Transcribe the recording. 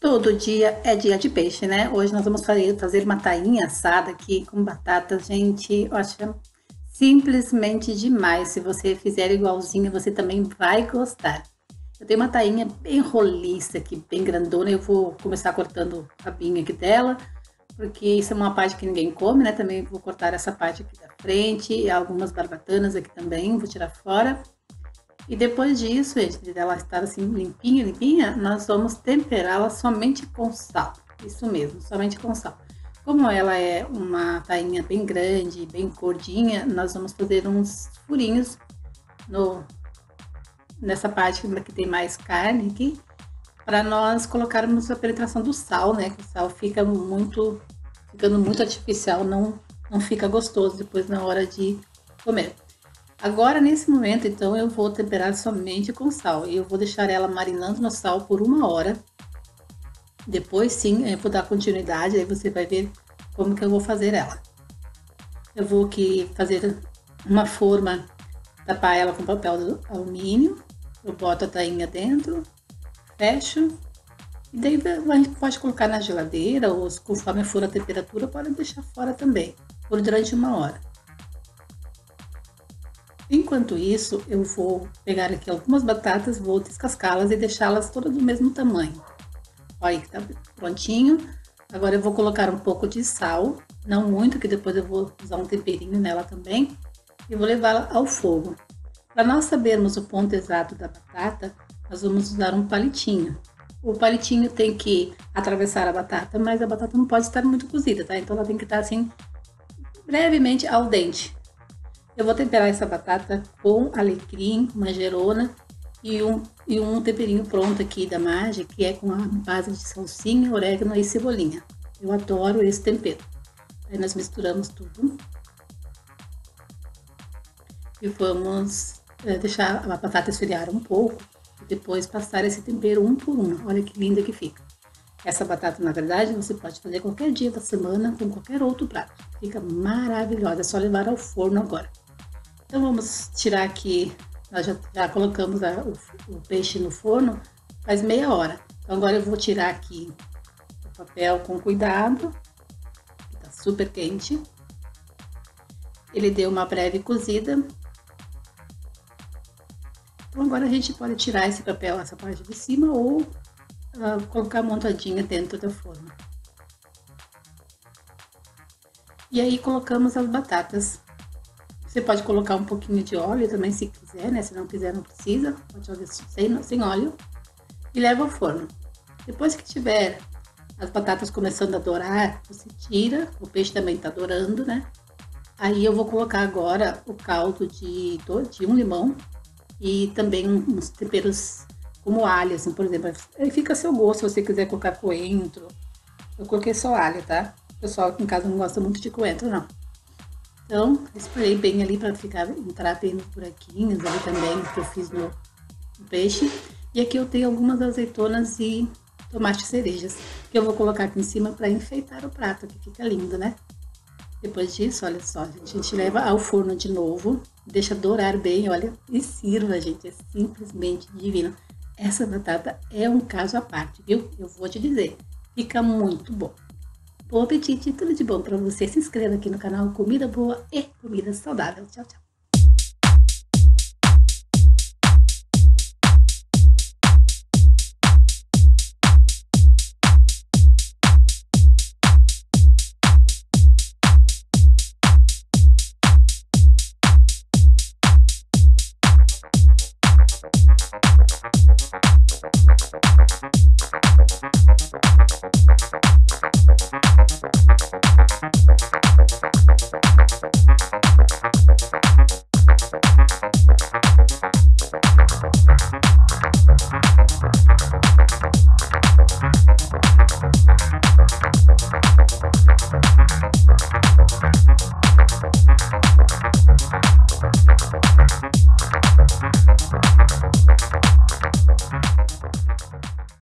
Todo dia é dia de peixe, né? Hoje nós vamos fazer uma tainha assada aqui com batata, gente. Eu acho simplesmente demais. Se você fizer igualzinho, você também vai gostar. Eu tenho uma tainha bem roliça aqui, bem grandona. Eu vou começar cortando o rabinho aqui dela, porque isso é uma parte que ninguém come, né? Também vou cortar essa parte aqui da frente e algumas barbatanas aqui também, vou tirar fora. E depois disso, gente, dela estar assim limpinha, limpinha, nós vamos temperá-la somente com sal. Isso mesmo, somente com sal. Como ela é uma tainha bem grande, bem gordinha, nós vamos fazer uns furinhos nessa parte que tem mais carne aqui, para nós colocarmos a penetração do sal, né? Que o sal ficando muito artificial, não fica gostoso depois na hora de comer. Agora, nesse momento, então, eu vou temperar somente com sal. E eu vou deixar ela marinando no sal por 1 hora. Depois, sim, eu vou dar continuidade, aí você vai ver como que eu vou fazer ela. Eu vou aqui fazer uma forma, tapar ela com papel alumínio. Eu boto a tainha dentro, fecho. E daí a gente pode colocar na geladeira, ou conforme for a temperatura, pode deixar fora também, por durante 1 hora. Enquanto isso, eu vou pegar aqui algumas batatas, vou descascá-las e deixá-las todas do mesmo tamanho. Olha que tá prontinho. Agora eu vou colocar um pouco de sal, não muito, que depois eu vou usar um temperinho nela também. E vou levá-la ao fogo. Para nós sabermos o ponto exato da batata, nós vamos usar um palitinho. O palitinho tem que atravessar a batata, mas a batata não pode estar muito cozida, tá? Então ela tem que estar assim, brevemente al dente. Eu vou temperar essa batata com alecrim, manjerona e um temperinho pronto aqui da Maggi, que é com a base de salsinha, orégano e cebolinha. Eu adoro esse tempero. Aí nós misturamos tudo. E vamos deixar a batata esfriar um pouco e depois passar esse tempero um por um. Olha que linda que fica. Essa batata, na verdade, você pode fazer qualquer dia da semana com qualquer outro prato. Fica maravilhosa, é só levar ao forno agora. Então vamos tirar aqui, nós já colocamos o peixe no forno faz meia hora. Então agora eu vou tirar aqui o papel com cuidado, que tá super quente. Ele deu uma breve cozida. Então agora a gente pode tirar esse papel, essa parte de cima, ou colocar montadinha dentro da forma. E aí colocamos as batatas. Você pode colocar um pouquinho de óleo também, se quiser, né? Se não quiser, não precisa. Pode fazer sem óleo. E leva ao forno. Depois que tiver as batatas começando a dourar, você tira. O peixe também tá dourando, né? Aí eu vou colocar agora o caldo de 1 limão. E também uns temperos como alho, assim, por exemplo. Aí fica a seu gosto, se você quiser colocar coentro. Eu coloquei só alho, tá? O pessoal aqui em casa não gosta muito de coentro, não. Então, espalhei bem ali para entrar bem nos buraquinhos ali também, que eu fiz no peixe. E aqui eu tenho algumas azeitonas e tomate cerejas, que eu vou colocar aqui em cima para enfeitar o prato, que fica lindo, né? Depois disso, olha só, a gente leva ao forno de novo, deixa dourar bem, olha, e sirva, gente, é simplesmente divino. Essa batata é um caso à parte, viu? Eu vou te dizer, fica muito bom. Bom apetite e tudo de bom para você. Se inscreva aqui no canal Comida Boa e Comida Saudável. Tchau, tchau.